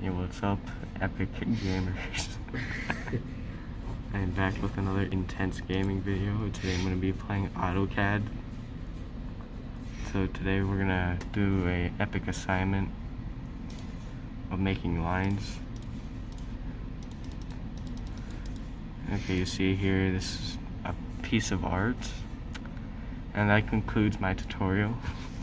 Hey, what's up, epic gamers? I'm back with another intense gaming video. Today I'm going to be playing Autocad. So today we're going to do a epic assignment of making lines. Okay, you see here, this is a piece of art. And that concludes my tutorial.